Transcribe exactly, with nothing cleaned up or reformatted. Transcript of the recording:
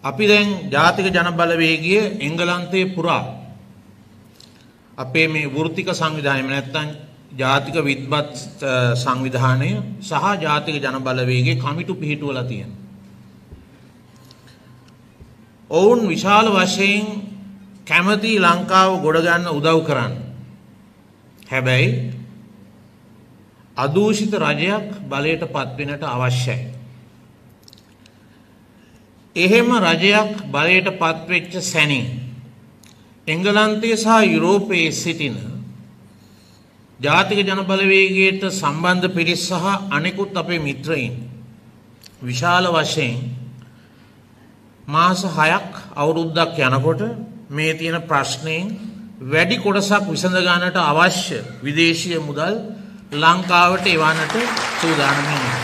අපි දැන් ජාතික ජන බලවේගය එංගලන්තයේ පුරා අපේ මේ වෘත්තික සංවිධානය නැත්නම් ජාතික විද්වත් සංවිධානය සහ ජාතික ජන බලවේගයේ කමිටු පිහිටුවලා තියෙනවා. ඔවුන් විශාල වශයෙන් කැමති ලංකාව ගොඩ ගන්න උදව් කරන්න. හැබැයි අදූෂිත රජයක් බලයට පත්වෙන්නට අවශ්‍යයි. එහෙම රජයක් බලයට පත්වෙච්ච සැනින් එංගලන්තයේ සහ යුරෝපයේ සිටින ජාතික ජන බලවේගයට සම්බන්ධ පිරිස් සහ අනෙකුත් අපේ මිත්‍රයින් විශාල වශයෙන් මාස හයක් අවුරුද්දක් යනකොට මේ තියෙන ප්‍රශ්නයෙන් වැඩි කොටසක් විසඳ ගන්නට අවශ්‍ය විදේශීය මුදල් ලංකාවට එවන්නට සූදානම් වෙනවා.